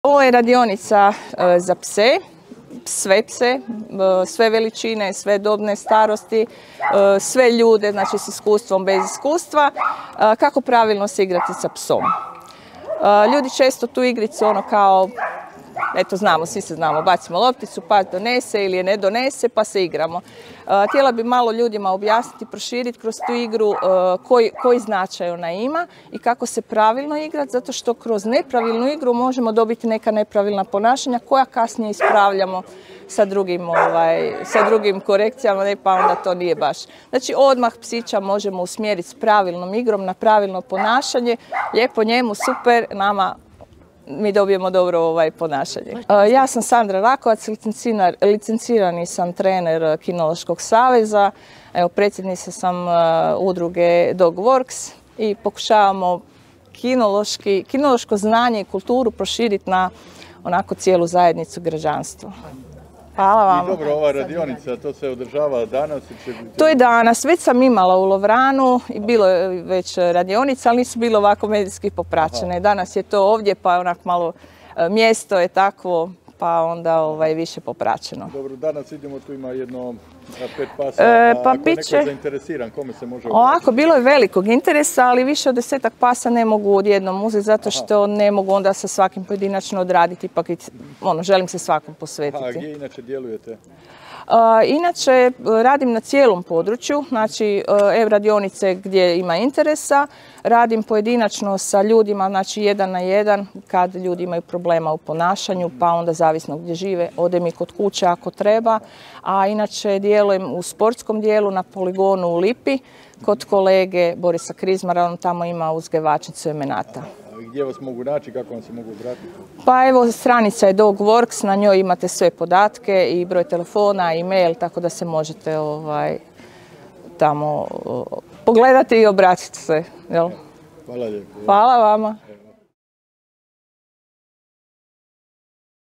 Ovo je radionica za pse, sve pse, sve veličine, sve dobne starosti, sve ljude, znači s iskustvom, bez iskustva, kako pravilno se igrati sa psom. Ljudi često tu igricu kao, eto znamo, svi se znamo, bacimo lopticu, pa donese ili je ne donese pa se igramo. Htjela bi malo ljudima objasniti, proširiti kroz tu igru koji značaj ona ima i kako se pravilno igrati, zato što kroz nepravilnu igru možemo dobiti neka nepravilna ponašanja koja kasnije ispravljamo sa drugim korekcijama, ne, pa onda to nije baš. Znači odmah psića možemo usmjeriti s pravilnom igrom na pravilno ponašanje, lijepo njemu, super, nama mi dobijemo dobro ponašanje. Ja sam Sandra Rakovac, licencirani sam trener Kinološkog saveza, predsjednica sam udruge DogWorks i pokušavamo kinološko znanje i kulturu proširiti na onako cijelu zajednicu, građanstvo. Hvala vam. I dobro, ova radionica, to se održava danas? To je danas. Već sam imala u Lovranu i bilo je već radionica, ali nisu bilo ovako medijski popraćene. Danas je to ovdje, pa onak malo mjesto je takvo, pa onda više popraćeno. Dobro, danas idemo, tu ima jedno 5 pasa, ako je neko zainteresiran, kome se može obratiti? Ovako, bilo je velikog interesa, ali više od 10 pasa ne mogu odjednom uzeti, zato što ne mogu onda sa svakim pojedinačno odraditi, ipak želim se svakom posvetiti. A gdje inače djelujete? Inače, radim na cijelom području, znači radionice gdje ima interesa, radim pojedinačno sa ljudima, znači 1 na 1, kad ljudi imaju problema u ponašanju, pa onda zavisno gdje žive, odem i kod kuće ako treba, a inače djelujem u sportskom dijelu na poligonu u Lipi, kod kolege Borisa Krizmara, on tamo ima uzgajivačicu emenata. Gdje vas mogu naći, kako vam se mogu obratiti? Pa evo, stranica je DogWorks, na njoj imate sve podatke i broj telefona, e-mail, tako da se možete tamo pogledati i obratiti se. Jel? Hvala lijepo. Hvala vama.